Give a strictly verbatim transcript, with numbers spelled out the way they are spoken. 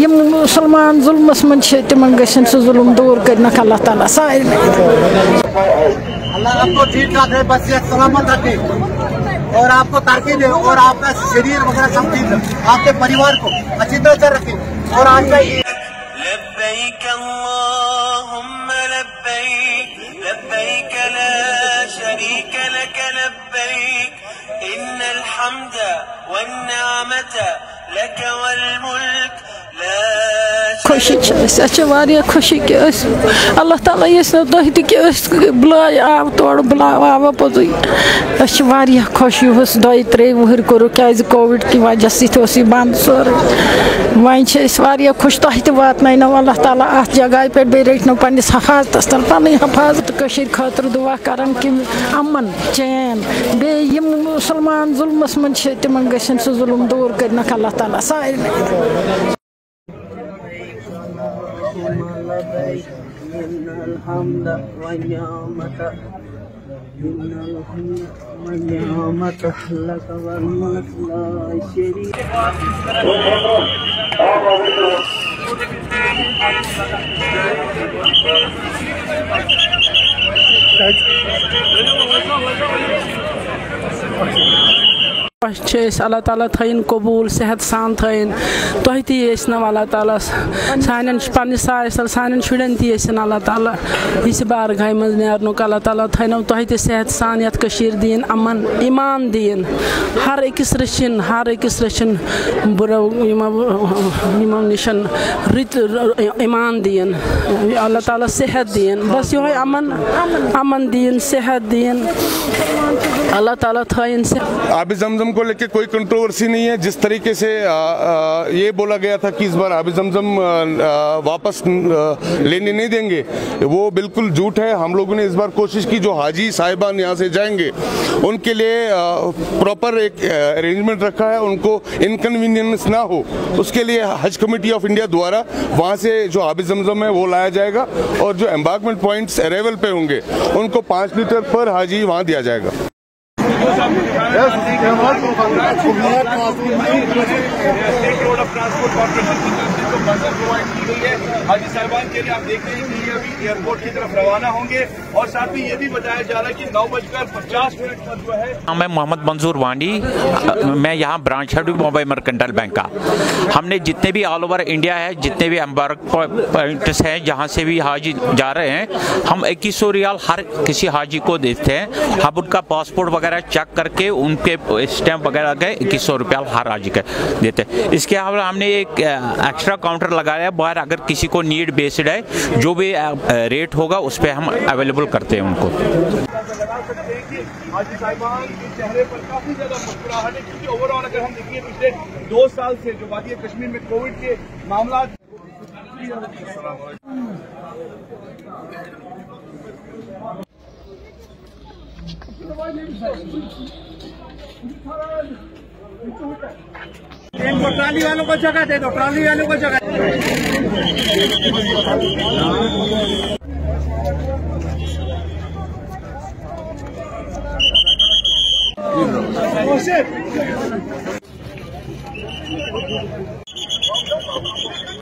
मुसलमान जुल्मस मन तिमन गसन सह जुल्म दूर करनक अल्लाह ताला सारे अल्लाह आपको ठीक ठाक है, बस सलामत रखे और आपको तरक्की दे और आपका शरीर वगैरह सब ठीक है, आपके परिवार को अच्छी तरह से रखे। और आज का लब्बैक अल्लाहुम्मा लब्बैक लब्बैक ला शरीक लक लब्बैक इन्नल हम्द वन निअमत लक वल मुल्क खुशी खुशी कि अल्लाह ताला तुह तह बुलाय आव तोड़ बुलाव आव पोज खुश यह दो त्रे वहर कोर क्या कोविड कि वजह सह बंद सोर वन खुश तुह तत्नो अल्लाह ताला अत जगह पे बे रटनो पन्निस हफाजत तल पन हफाजत खतर दुआ करन कि अमन चैन बे मुसलमान जुल्मस मन तिमन गसन सह जुल्म दूर करनक अल्लाह ताला सारे innal hamda wan ni'mata innal hamda wan ni'mata laka wal mulk la sharika अल्लाह ताला थन कबूल सेहत सान थन तुह तम अल्लाह ताला सान पन्नस साल सान शुरन तन अल्लाह ताला इस बारगाह मज नेरनुक अल्लाह ताला थनो तुह त सेहत सान यत दीन अमन ईमान दीन हर अकिस रचिन हर अकिस रचिन बुरो यमो निशन रित ईमान दीन अल्लाह ताला सेहत दीन बस यो अमन अमन दीन सेहत दीन अल्लाह ताला थन से आबि जमजम को लेके कोई कंट्रोवर्सी नहीं है। जिस तरीके से आ, आ, ये बोला गया था कि इस बार आबि जमजम वापस लेने नहीं देंगे, वो बिल्कुल झूठ है। हम लोगों ने इस बार कोशिश की जो हाजी साहिबान यहाँ से जाएंगे उनके लिए प्रॉपर एक अरेंजमेंट रखा है, उनको इनकन्वीनियंस ना हो उसके लिए हज कमेटी ऑफ इंडिया द्वारा वहाँ से जो आबि जमजम है वो लाया जाएगा और जो एम्बार्कमेंट पॉइंट्स अरेवल पे होंगे उनको पाँच लीटर पर हाजी वहाँ दिया जाएगा। हाजी साहिबान के लिए आप देख रहे हैं कि ये अभी एयरपोर्ट की तरफ रवाना होंगे और साथ ही ये भी बताया जा रहा है कि नौ बजकर पचास मिनट पर जो है। मैं मोहम्मद मंजूर वानी, मैं यहाँ branch head Mumbai mercantile bank का। हमने जितने भी ऑल ओवर इंडिया है, जितने भी एम्बार्क पॉइंट्स हैं जहाँ से भी हाजी जा रहे हैं, हम इक्कीस सौ रियाल हर किसी हाजी को देते हैं। हम उनका पासपोर्ट वगैरह चेक करके उनके स्टैंप वगैरह के इक्कीस सौ रुपया हर हाजी के देते हैं। इसके अलावा हमने एक एक्स्ट्रा काउंटर लगाया बाहर, अगर किसी को नीड बेस्ड है जो भी रेट होगा उस पर हम अवेलेबल करते हैं उनको। हाजी साहिबान के चेहरे पर काफी ज्यादा मुस्कुराहट है क्योंकि ओवरऑल अगर हम देखिए पिछले दो साल से जो वादी कश्मीर में कोविड के मामला इनको ट्राली वालों को जगह दे दो, ट्राली वालों को जगह दे दो।